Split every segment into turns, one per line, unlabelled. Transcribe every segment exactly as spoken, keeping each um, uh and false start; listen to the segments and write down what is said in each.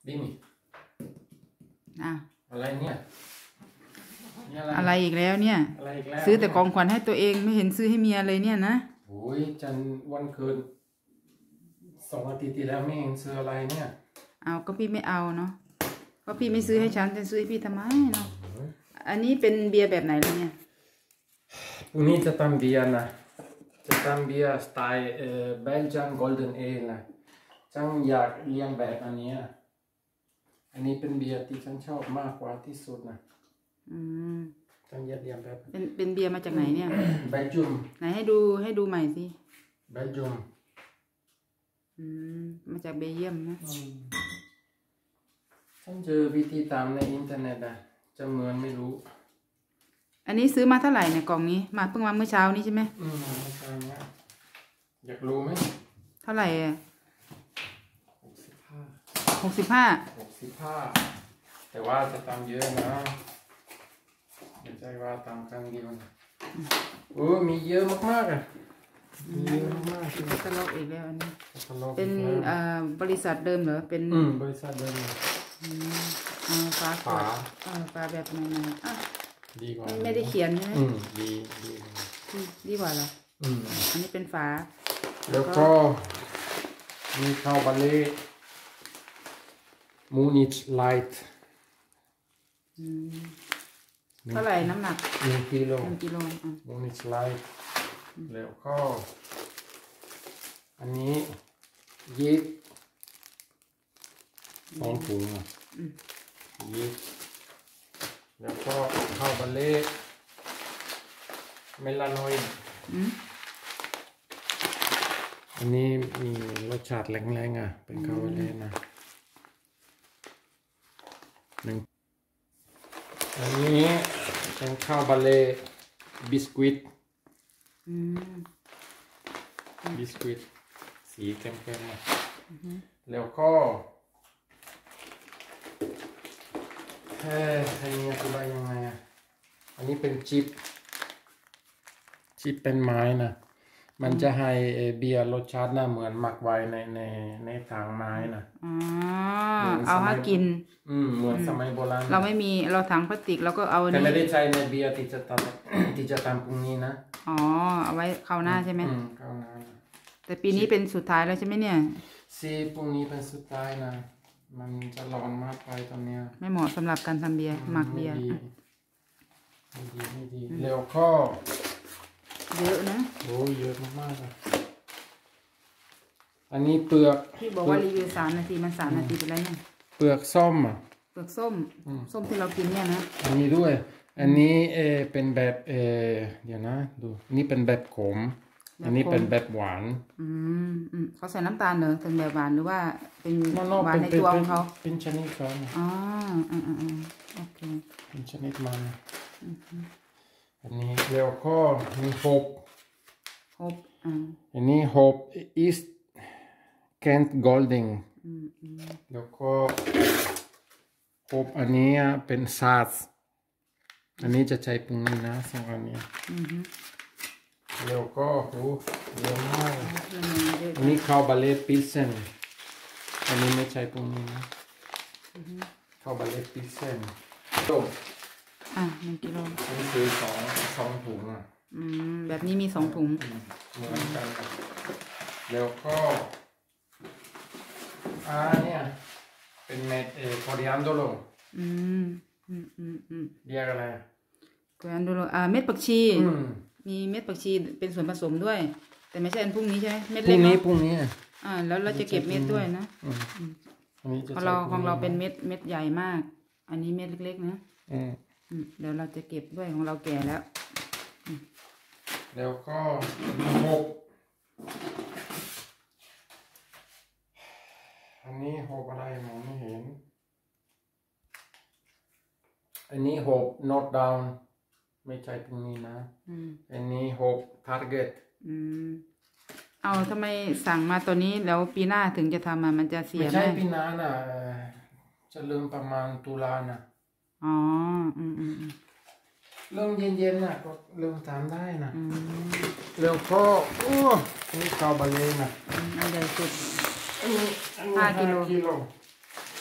ดิมี่
อ่ะ
อะไรเนี่ย
อะไรอีกแล้วเนี่ยซื้อแต่ของขวัญให้ตัวเองไม่เห็นซื้อให้เมียเลยเนี่ยนะ
โอ้ยจันวันเกิดสองอาทิตย์ที่แล้วไม่เห็นซื้ออะไรเนี่ย
เอาก็พี่ไม่เอาเนาะก็พี่ไม่ซื้อให้ฉันจะซื้อให้พี่ทำไมเนาะอันนี้เป็นเบียร์แบบไหนล่ะเนี่ย
พรุ่งนี้จะทำเบียร์นะจะทำเบียร์สไตล์เอ่อเบลเจียนโกลเด้นเอลนะจังอยากเลี้ยงแบบอันนี้อันนี้เป็นเบียร์ที่ฉันชอบมากกว่าที่สุดนะ
อืม
จังอยากเลี้ยงแบบ
เป็นเป็นเบียร์มาจากไหนเนี่ย
เบลเจียม
ไหนให้ดูให้ดูใหม่สิ
เบลเจียม
อืมมาจากเบลเยียมนะ
ฉันเจอวิธีตามในอินเทอร์เน็ตอะจะเหมือนไม่รู้
อันนี้ซื้อมาเท่าไหร่เนี่ยกล่องนี้มาเพิ่งมาเมื่อเช้านี้ใช่ไหม
อืมเมื่อเช้านี้อยากรู้ไหม
เท่าไหร่อ่ะ
หกสิบห้า
หกสิบห้า
หกสิบห้าแต่ว่าจะตามเยอะนะไม่ใช่ว่าตามครั้งเดียวนะโอ้มีเยอะมากๆอ่ะมีเยอะมากๆ
เป็นตลกอีกแล้วอันนี้
เป็น
บริษัทเดิมเหรอเป็น
อืมบริษัทเดิม
อืมอ่าฟ้าฝาอ่าฟ้าแบบไหนๆอ่ะ
ดีกว่า
ไม่ได้เขียนใช่ไหม
อืมดีดี
ดีกว่าเหรอ
อืม
อันนี้เป็นฝา
แล้วก็มีข้าวบาเล่มูนิชไลท์
เท่าไหร่น้ำหนัก
หนึ่งกิโล
หนึ่งกิโล
มูนิชไลท์แล้วก็อันนี้ยีสต์สองถุงอ่ะยีสต์แล้วก็ข้าวบาเล่เมลานอยด์อันนี้มีรสชาติแรงๆอ่ะเป็นข้าวบาเล่นะหนึ่งอันนี้เป็นข้าวบาเล่บิสกิตบิสกิตสีเข้มๆนะแล้วก็เฮ้ยอันนี้อธิบายยังไงอ่ะอันนี้เป็นชิปชิปเป็นไม้นะมันจะให้เบียร์รสชาติน่าเหมือนหมักไว้ในในในถังไม้นะ
อ๋อเอาให้กิน
อืมเหมือนสมัยโบราณ
เราไม่มีเราถังพลาสติกเราก็เอา
แต่ไม่ได้ใช้ในเบียร์ที่จะทำที่จะทำพรุ่งนี้นะ
อ๋อเอาไว้คราวหน้าใช่ไหม
อืมคราวหน้า
แต่ปีนี้เป็นสุดท้ายแล้วใช่ไหมเนี่ย
ซีพรุ่งนี้เป็นสุดท้ายนะมันจะร้อนมากไปตอนเนี้ย
ไม่เหมาะสำหรับการทำเบียร์หมักเบียร์
ไม่ดีไม่ดีแล้วก็
เยอะนะ
โอ้เยอะมากๆเลยอันนี้เปลือก
ที่บอกว่ารีวิวสามนาทีมันสามนาทีไปแล้วเนี่ย
เปลือกส้มอ่ะ
เปลือกส้มส้มที่เรากินเนี่ยนะ
อันนี้ด้วยอันนี้เออเป็นแบบเออเดี๋ยวนะดูนี่เป็นแบบขมอันนี้เป็นแบบหวาน
อืมอืมเขาใส่น้ำตาลเหรอเป็นแบบหวานหรือว่าเป็นหวานในตัวของเขา
เป็นชนิดเขา
อ๋ออืมอืมอืมโอเค
เป็นชนิดมันอันนี้แล้วก็มีโฮป
โฮปอ่า
อันนี้โฮปอีสแคนต์โกลดิงแล้วก็โฮปอันนี้เป็นซาสอันนี้จะใช้ปรุงนี้นะสองอันนี้แล้วก็โอ้เยอะมากอันนี้ข้าวบาเล่ปิลเซนอันนี้ไม่ใช่ปรุงนี้นะข้าวบาเล่ปิลเซนจบ
อ่ะหนึ่งกิโล
นี่คือสองสองถุงอ่ะ
อืมแบบนี้มีสองถุง
เหมือนกันแล้วก็อ่าเนี่ยเป็นเม็ดเอ่อคอริอันโดโร
อืมอืมอืมอืม
เรียกอะไร
คอริอันโดโรอ่าเม็ดผักชีมีเม็ดผักชีเป็นส่วนผสมด้วยแต่ไม่ใช่อันพรุ่งนี้ใช่ไหมเม็ดเล็ก
เนาะพรุ่งนี้
อ่าแล้วเราจะเก็บเม็ดด้วยนะของเราของเราเป็นเม็ดเม็ดใหญ่มากอันนี้เม็ดเล็กๆนะเดี๋ยวเราจะเก็บด้วยของเราแก่แล้ว
แล้วก็หกอันนี้หกอะไรมองไม่เห็นอันนี้หก note down ไม่ใช่ตรงนี้นะอันนี้หก target
อืมเอาทำไมสั่งมาตัวนี้แล้วปีหน้าถึงจะทำมามันจะเสียไหม
ไม่ใช่ปีหน้าน่ะจะเริ่มประมาณตุลานะ
อ๋ออืมอืม
เริ่มเย็นๆน่ะก็เริ่มทำได้นะแล้วก็โอ้นี่ข้าวบาเล่นะ
อันใหญ่สุด
ห้ากิโล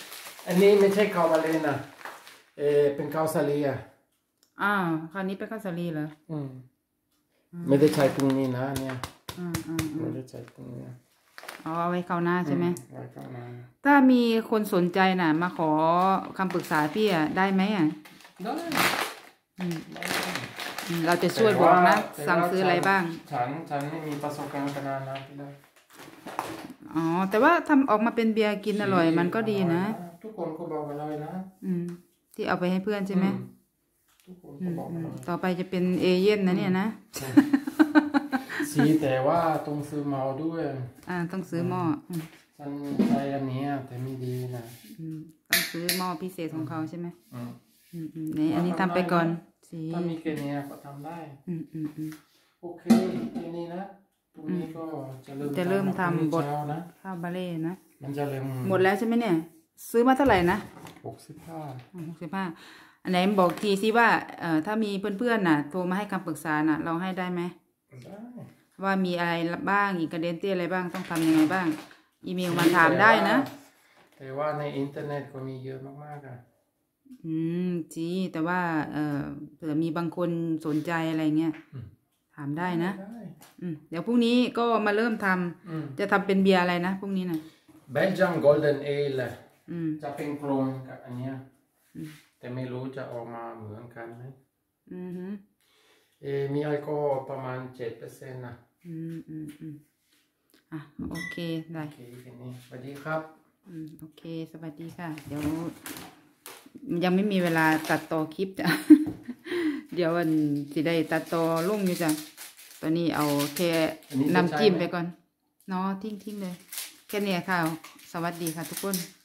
อันนี้ไม่ใช่ข้าวมาเลนะเออเป็นข้าวสาลีอ่ะ
อ้าวคราวนี้เป็นข้าวสาลีเหรอ
อืมไม่ได้ใช้ตรงนี้นะเนี่ย
อืมอืม
ไม่ได้ใช้ตรงนี้
อ๋อเอาไว้ข้าวหน้าใช่ไหม
ไว้ข้าวหน้า
ถ้ามีคนสนใจน่ะมาขอคำปรึกษาพี่อ่ะได้ไหมอ่ะ
ได้
อืมเราจะช่วยบอกนะสั่งซื้ออะไรบ้าง
ฉันฉันไม่มีประสบการณ์ขนาดนั้นพี่ได้
อ๋อแต่ว่าทำออกมาเป็นเบียร์กินอร่อยมันก็ดีนะ
ทุกคนก็บอกอร่อยนะ
อืมที่เอาไปให้เพื่อนใช่ไหม
ทุกคนก็บอกอร่อย
ต่อไปจะเป็นเอเย่นนะเนี่ยนะ
สีแต่ว่าต้องซื้อหม้อด้วย
อ่าต้องซื้อหม้อ
ฉันใช้อันนี้แต่ไม่ดีนะ
ต้องซื้อหม้อพิเศษของเขาใช่ไหม
อืม
อืมอืมนี่อันนี้ทำไปก่อนสี
ถ้ามีแค่นี้ก็ทำได้
อืมอืมอืม
โอเคแค่นี้นะตรงนี้ก็จะเริ่ม
จะเริ่มทำบท
นะ
ข้าวบาเล่นะ
มันจะเริ่ม
หมดแล้วใช่ไหมเนี่ยซื้อมาเท่าไหร่นะ
หกสิบห้า
หกสิบห้าอันไหนบอกทีซิว่าเอ่อถ้ามีเพื่อนๆน่ะโทรมาให้คำปรึกษาน่ะเราให้ได้ไหม
ได้
ว่ามีอะไรบ้างอินกระเดนเต้อะไรบ้างต้องทำยังไงบ้างอีเมลมาถามได้นะ
แต่ว่าในอินเทอร์เน็ตก็มีเยอะมากๆอ่ะ
อืมจีแต่ว่าเอ่อเผื่อมีบางคนสนใจอะไรเงี้ยถามได้นะอืมเดี๋ยวพรุ่งนี้ก็มาเริ่มทำจะทำเป็นเบียร์อะไรนะพรุ่งนี้น่ะ
Belgian Golden Ale จะเป็นโครงกับอันเนี้ยแต่ไม่รู้จะออกมาเหมือนกันไหม
อือฮึ
เอมีแอลกอฮอล์ประมาณเจ็ดเปอร์เซ็นต์นะ
อืมอืมอืมอ่ะโอเคได้
โอเคแค่นี้สวัสดีครับ
อืมโอเคสวัสดีค่ะเดี๋ยวยังไม่มีเวลาตัดต่อคลิปจ้ะ เดี๋ยววันสิได้ตัดต่อลงอยู่จ้ะตอนนี้เอาแค่น้ำจิ้มไปก่อนเนาะทิ้งทิ้งเลยแค่นี้ค่ะสวัสดีค่ะทุกคน